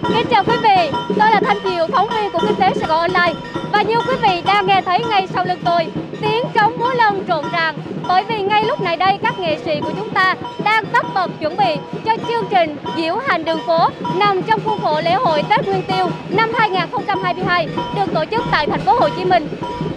Kính chào quý vị, tôi là Thanh Kiều, phóng viên của Kinh tế Sài Gòn Online. Và như quý vị đang nghe thấy ngay sau lưng tôi, tiếng trống múa lân rộn ràng. Bởi vì ngay lúc này đây, các nghệ sĩ của chúng ta đang tất bật chuẩn bị cho chương trình diễu hành đường phố nằm trong khuôn khổ lễ hội Tết Nguyên Tiêu năm 2022 được tổ chức tại thành phố Hồ Chí Minh.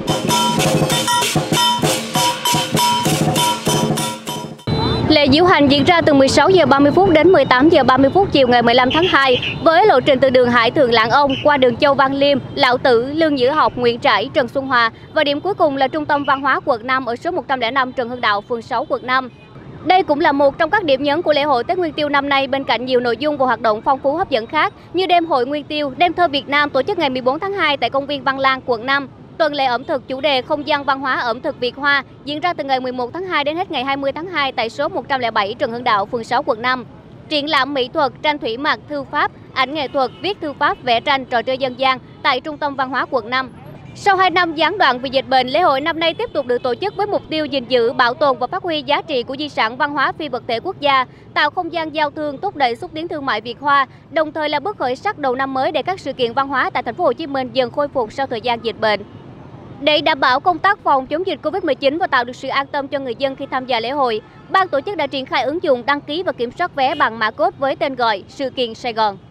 Lễ diễu hành diễn ra từ 16 giờ 30 phút đến 18 giờ 30 phút chiều ngày 15 tháng 2 với lộ trình từ đường Hải Thượng Lãn Ông qua đường Châu Văn Liêm, Lão Tử, Lương Nhữ Học, Nguyễn Trãi, Trần Xuân Hòa và điểm cuối cùng là Trung tâm Văn hóa quận 5 ở số 105 Trần Hưng Đạo, phường 6, quận 5. Đây cũng là một trong các điểm nhấn của lễ hội Tết Nguyên Tiêu năm nay bên cạnh nhiều nội dung và hoạt động phong phú hấp dẫn khác như đêm hội Nguyên Tiêu, đêm thơ Việt Nam tổ chức ngày 14 tháng 2 tại công viên Văn Lang, quận 5. Tuần lễ ẩm thực chủ đề không gian văn hóa ẩm thực Việt Hoa diễn ra từ ngày 11 tháng 2 đến hết ngày 20 tháng 2 tại số 107 Trần Hưng Đạo, phường 6, quận 5. Triển lãm mỹ thuật, tranh thủy mặc, thư pháp, ảnh nghệ thuật, viết thư pháp, vẽ tranh, trò chơi dân gian tại Trung tâm Văn hóa quận 5. Sau 2 năm gián đoạn vì dịch bệnh, lễ hội năm nay tiếp tục được tổ chức với mục tiêu gìn giữ, bảo tồn và phát huy giá trị của di sản văn hóa phi vật thể quốc gia, tạo không gian giao thương, thúc đẩy xúc tiến thương mại Việt Hoa, đồng thời là bước khởi sắc đầu năm mới để các sự kiện văn hóa tại thành phố Hồ Chí Minh dần khôi phục sau thời gian dịch bệnh. Để đảm bảo công tác phòng chống dịch Covid-19 và tạo được sự an tâm cho người dân khi tham gia lễ hội, ban tổ chức đã triển khai ứng dụng đăng ký và kiểm soát vé bằng mã code với tên gọi Sự kiện Sài Gòn.